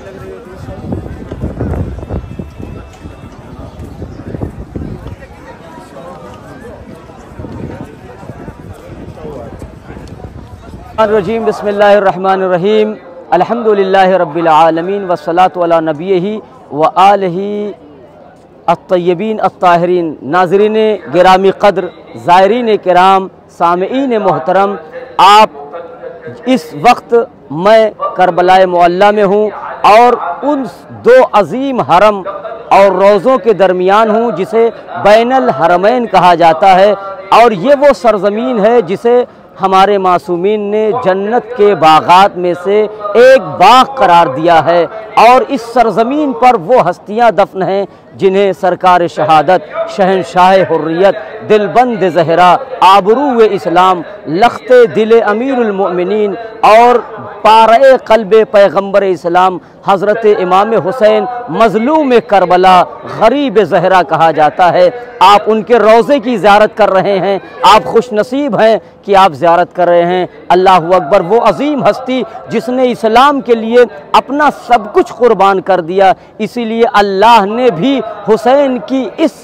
रजीम बिस्मिल्लाहिर्रहमानिर्रहीम अल्हम्दुलिल्लाहि रब्बिल आलमीन वस्सलातु अला नबिय्यिही व आलिही अत्तय्यबीन अत्ताहिरीन। नाज़रीन गिरामी क़द्र, ज़ायरीन किराम, सामईन मोहतरम, आप इस वक्त मैं करबलाए मुअल्ला में हूँ और उन दो अज़ीम हरम और रोज़ों के दरमियान हूँ जिसे बैनल हरमैन कहा जाता है। और ये वो सरज़मीन है जिसे हमारे मासूमीन ने जन्नत के बागात में से एक बाग करार दिया है। और इस सरज़मीन पर वो हस्तियां दफन हैं जिन्हें सरकार शहादत, शहनशाह हुर्रियत, दिलबंद ज़हरा, आबरूए इस्लाम, लख्ते दिल अमीरुल मोमिनीन और पारे क़ल्बे पैगम्बर इस्लाम हज़रत इमाम हुसैन मज़लूम करबला, गरीब ज़हरा कहा जाता है। आप उनके रोज़े की ज़ियारत कर रहे हैं, आप खुश नसीब हैं कि आप ज़ियारत कर रहे हैं। अल्लाहु अकबर, वो अज़ीम हस्ती जिसने इस्लाम के लिए अपना सब कुछ कुर्बान कर दिया। इसीलिए अल्लाह ने भी हुसैन की इस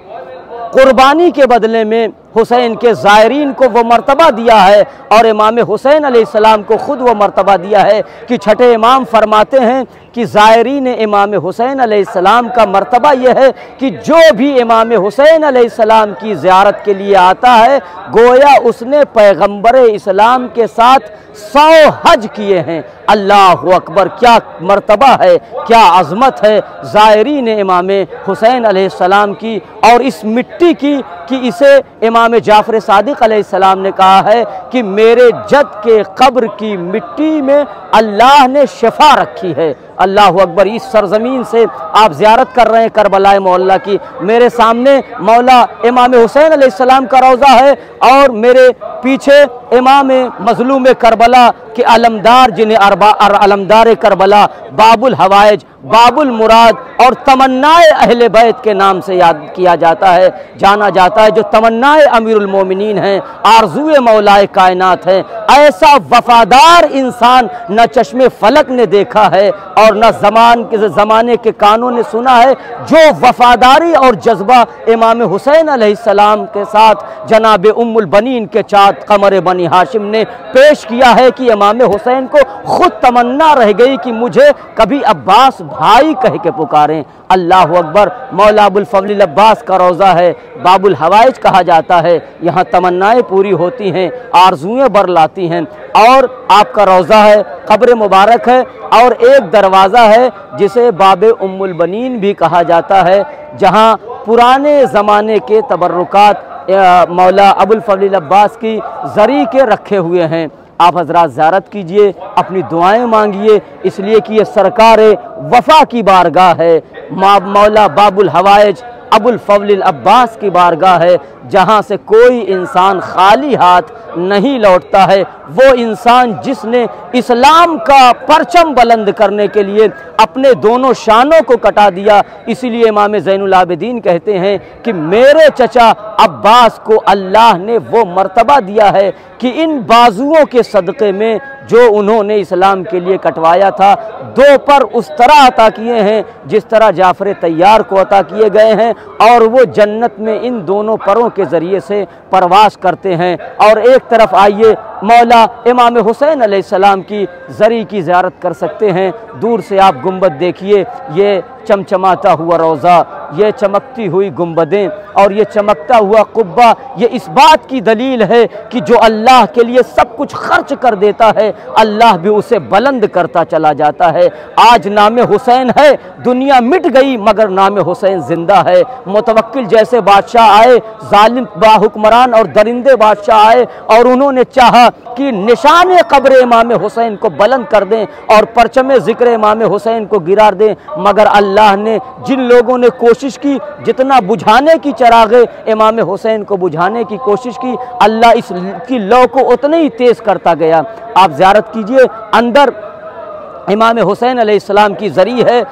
कुर्बानी के बदले में हुसैन के ज़ायरीन को वो मर्तबा दिया है और इमाम हुसैन अलैहिस्सलाम को ख़ुद वो मर्तबा दिया है कि छठे इमाम फरमाते हैं कि ज़ायरीन इमाम हुसैन अलैहिस्सलाम का मर्तबा यह है कि जो भी इमाम हुसैन अलैहिस्सलाम की ज़ियारत के लिए आता है गोया उसने पैगम्बर इस्लाम के साथ 100 हज किए हैं। अल्लाहु अकबर, क्या मर्तबा है, क्या अज़मत है ज़ायरीन इमाम हुसैन अलैहिस्सलाम की और इस मिट्टी की कि इसे इमाम जाफ़र सादिक़ अलैहिस्सलाम ने कहा है कि मेरे जद के कब्र की मिट्टी में अल्लाह ने शिफा रखी है। अल्लाहु अकबर, इस सरज़मीन से आप ज़ियारत कर रहे हैं करबलाए मुअल्ला की। मेरे सामने मौला इमाम हुसैन अलैहिस्सलाम का रोज़ा है और मेरे पीछे इमाम मज़लूम करबला के अलमदार, जिन्हें अलमदार करबला, बाबुल हवाइज, बाबुल मुराद और तमन्नाए अहले बैत के नाम से याद किया जाता है, जाना जाता है, जो तमन्नाए अमीरुल मोमिनीन हैं, आरज़ूए मौलाए कायनात हैं। ऐसा वफ़ादार इंसान न चश्मे फलक ने देखा है और न ज़माने के कानों ने सुना है जो वफ़ादारी और जज्बा इमाम हुसैन अलैहिस्सलाम के साथ जनाब उम्मुल बनीन के चाँद कमर बनी हाशिम ने पेश किया है कि इमाम हुसैन को खुद तमन्ना रह गई कि मुझे कभी अब्बास भाई कह के पुकारें। अल्लाहु अकबर, मौला अबुल फ़ज़ल अब्बास का रोज़ा है, बाबुल हवाइज कहा जाता है। यहाँ तमन्नाएँ पूरी होती हैं, आरज़ुएँ बरलाती हैं। और आपका रोज़ा है, कब्र मुबारक है और एक दरवाज़ा है जिसे बाबे उम्मुल बनीन भी कहा जाता है, जहाँ पुराने ज़माने के तबर्रुकात मौला अबुल फ़ज़ल अब्बास की ज़री के रखे हुए हैं। आप हज़रात ज़ियारत कीजिए, अपनी दुआएं मांगिए, इसलिए कि ये सरकार वफ़ा की बारगाह है, मौला बाबुल हवाइज अबुल फ़ज़ल अब्बास की बारगाह है, जहाँ से कोई इंसान खाली हाथ नहीं लौटता है। वो इंसान जिसने इस्लाम का परचम बुलंद करने के लिए अपने दोनों शानों को कटा दिया। इसीलिए इमाम ज़ैनुल आबिदीन कहते हैं कि मेरे चचा अब्बास को अल्लाह ने वो मर्तबा दिया है कि इन बाजुओं के सदक़े में जो उन्होंने इस्लाम के लिए कटवाया था, दो पर उस तरह अता किए हैं जिस तरह जाफ़र तैयार को अता किए गए हैं और वो जन्नत में इन दोनों परों के ज़रिए से परवास करते हैं। और एक तरफ आइए, मौला इमाम हुसैन अलैहिस्सलाम की ज़री की ज़ियारत कर सकते हैं। दूर से आप गुंबद देखिए, ये चमचमाता हुआ रोज़ा, ये चमकती हुई गुंबदें और ये चमकता हुआ कुब्बा, ये इस बात की दलील है कि जो अल्लाह के लिए सब कुछ खर्च कर देता है अल्लाह भी उसे बुलंद करता चला जाता है। आज नाम हुसैन है, दुनिया मिट गई मगर नाम हुसैन ज़िंदा है। मुतवक्किल जैसे बादशाह आए, जालिम बाहुक्मरान और दरिंदे बादशाह आए और उन्होंने चाहा कि निशान कब्र इमाम हुसैन को बुलंद कर दें और परचम ज़िक्र इमाम हुसैन को गिरा दें, मगर अल्लाह ने जिन लोगों ने कोशिश की, जितना बुझाने की चरागे इमाम हुसैन को बुझाने की कोशिश की, अल्लाह इसकी लौ को उतने ही तेज़ करता गया। आप ज़ियारत कीजिए, अंदर इमाम हुसैन अलैहिस्सलाम की ज़री है।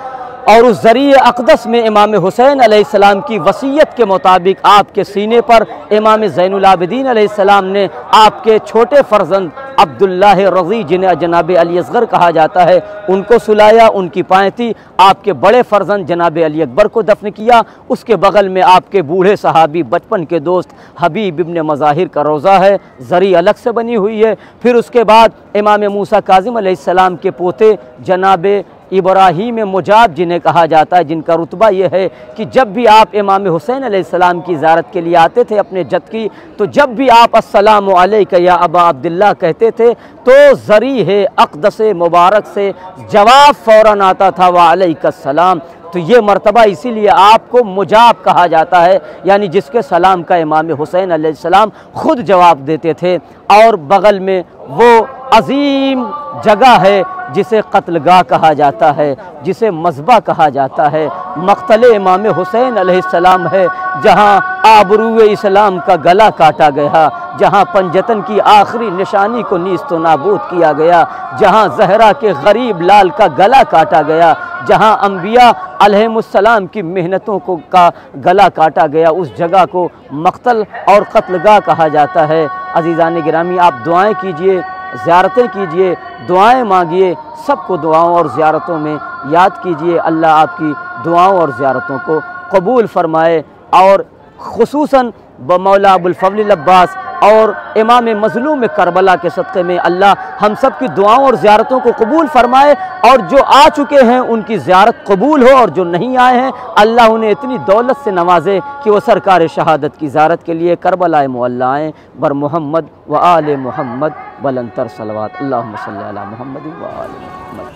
और उस ज़रिए अक़दस में इमाम हुसैन अलैहिस्सलाम की वसीयत के मुताबिक आपके सीने पर इमाम ज़ैनुल आबिदीन अलैहिस्सलाम ने आपके छोटे फ़र्जंद अब्दुल्लाह रज़ी जिन्हें जनाब अली असग़र कहा जाता है उनको सुलाया, उनकी पायती आपके बड़े फ़र्जंद जनाब अली अकबर को दफन किया। उसके बगल में आपके बूढ़े सहाबी बचपन के दोस्त हबीब इब्न मज़ाहिर का रोज़ा है, ज़री अलग से बनी हुई है। फिर उसके बाद इमाम मूसा काज़िम अलैहिस्सलाम के पोते जनाब इब्राहीम मुजाब जिन्हें कहा जाता है, जिनका रुतबा यह है कि जब भी आप इमाम हुसैन अलैहिस्सलाम की ज़ियारत के लिए आते थे अपने जद की, तो जब भी आप अस्सलामु अलैका या अबा अब्दुल्लाह कहते थे तो ज़री है अक़दस मुबारक से जवाब फ़ौरन आता था व अलैकुस्सलाम। तो ये मर्तबा इसीलिए आपको मुजाब कहा जाता है, यानी जिसके सलाम का इमाम हुसैन अलैहिस्सलाम ख़ुद जवाब देते थे। और बगल में वो अज़ीम जगह है जिसे कत्लगाह कहा जाता है, जिसे मज़बा कहा जाता है, मक़तले इमाम हुसैन अलैहिस्सलाम है, जहाँ आबरूए इस्लाम का गला काटा गया, जहाँ पंजतन की आखिरी निशानी को नीस्तो नाबूद किया गया, जहाँ ज़हरा के गरीब लाल का गला काटा गया, जहाँ अम्बिया अलैहिमुस्सलाम की मेहनतों को का गला काटा गया, उस जगह को मक़तल और कत्लगाह कहा जाता है। अज़ीज़ान गिरामी, आप दुआएं कीजिए, ज़ियारतें कीजिए, दुआएं मांगिए, सबको दुआओं और ज़ियारतों में याद कीजिए। अल्लाह आपकी दुआओं और ज़ियारतों को कबूल फ़रमाए और ख़ुसूसन मौला अबुल फ़ज़ल अब्बास और इमाम मज़लूम करबला के सदक़े में अल्लाह हम सब की दुआओं और ज़ियारतों को कबूल फ़रमाए, और जो आ चुके हैं उनकी ज़ियारत कबूल हो, और जो नहीं आए हैं अल्लाह उन्हें इतनी दौलत से नवाजे कि वो सरकार शहादत की ज़ियारत के लिए करबला मुअल्ला आएँ। बर मोहम्मद व आले मोहम्मद बुलंदतर सलवात। अल्लाहुम्मा सल्ली अला मोहम्मद व आले मोहम्मद।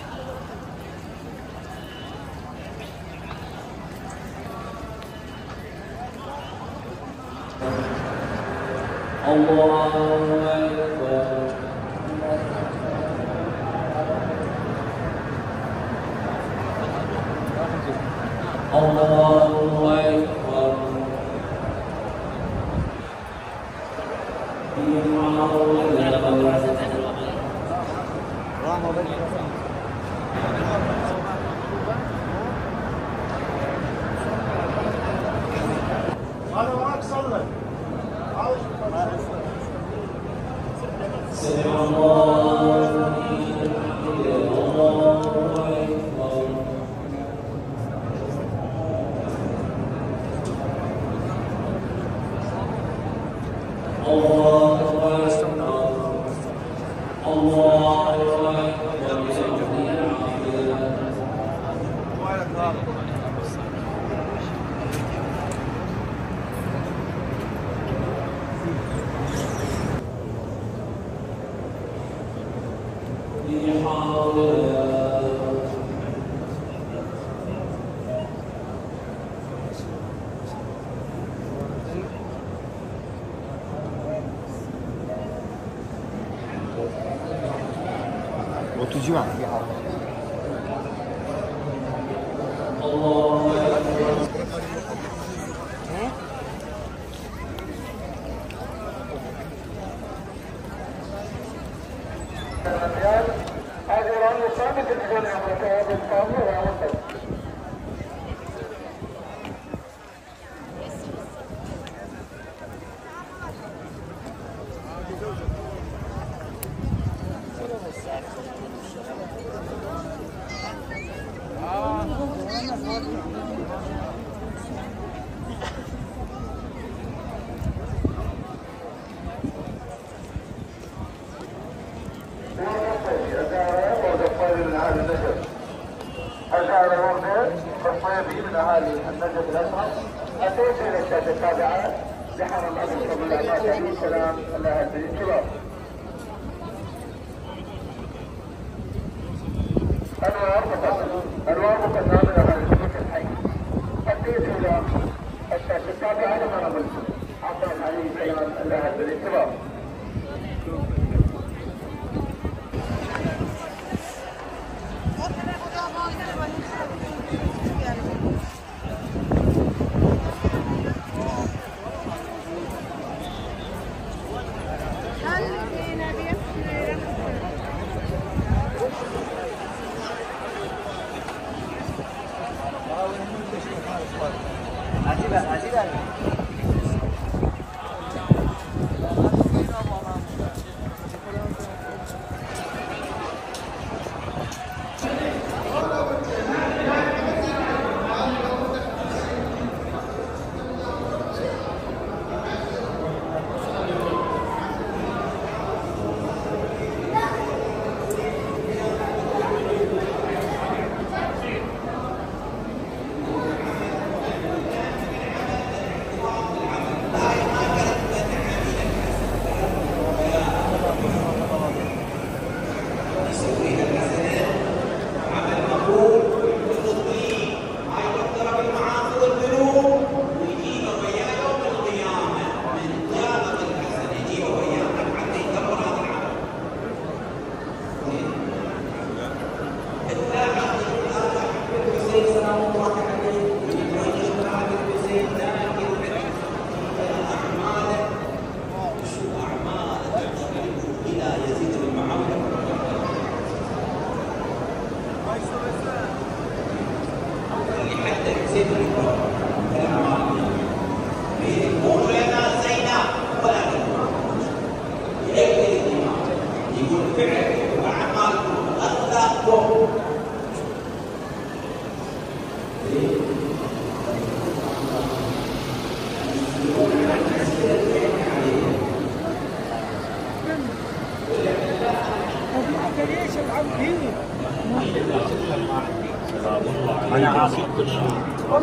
أنا عاصم كل شيء.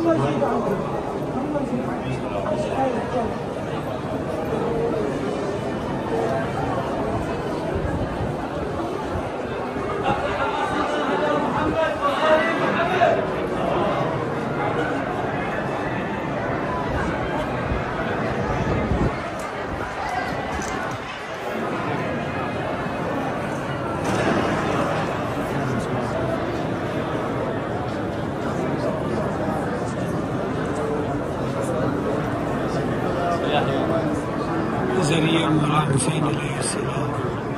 زكريا مراد حسين عليه السلام.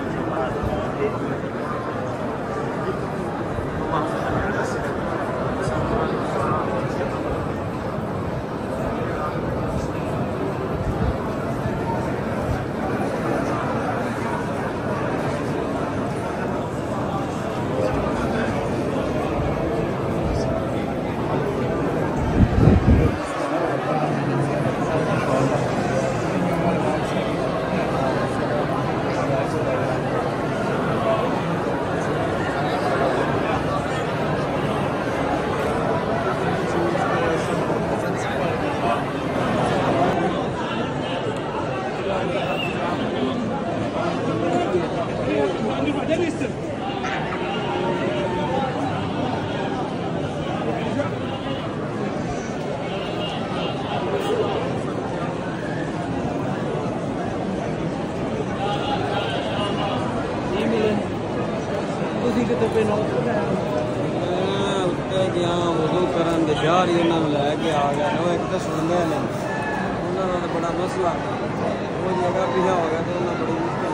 वजू करन दे शहर ही उन्होंने लैके आ गया वो एक तो सुनते हैं उन्होंने बड़ा मसला वो जगह पीछा हो गया तो उन्होंने बड़ी मुश्किल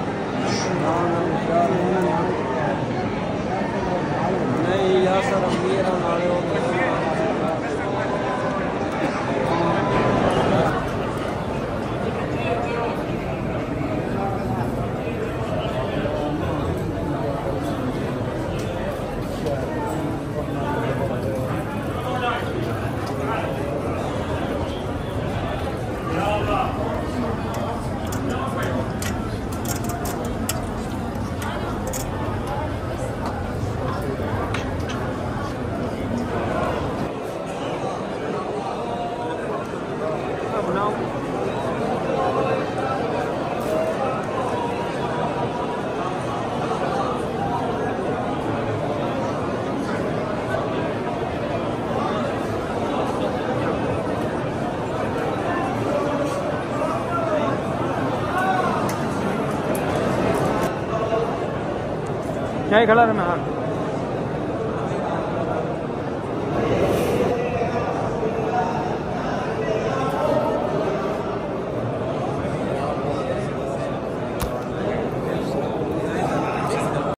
नहीं यार सर अमीर नाले हो क्या खड़ा है मैं